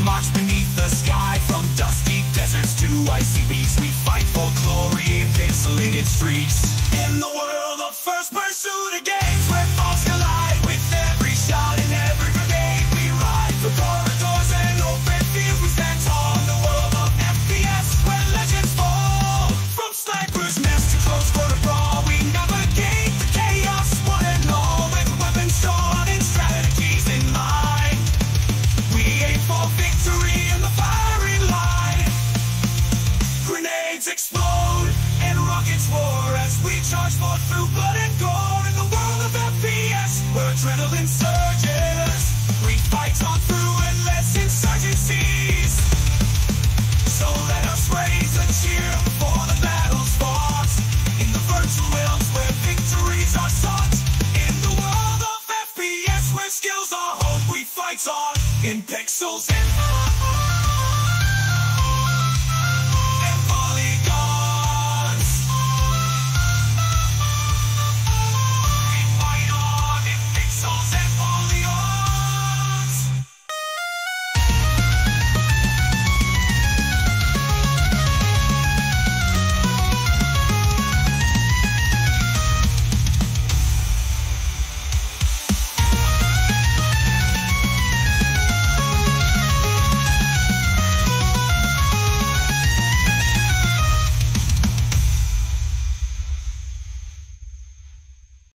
march beneath the sky. From dusty deserts to icy beaches, we fight for glory in pixelated streets. In the world of first pursuit games, where faults collide with every shot and every grenade, we ride the corridors and open fields. We stand tall in the world of FPS, where legends fall. From sniper's nest to close quarter brawl, we navigate the chaos, one and all, with weapons drawn and strategies in mind. We aim for victory in the firing line. Grenades explode and rockets roar as we charge forth through blood and gore. In the world of FPS, where adrenaline surges, we fight on through endless insurgencies. So let us raise a cheer before the battle's fought, in the virtual realms where victories are sought. In the world of FPS, where skills are hope, we fight on in pixels and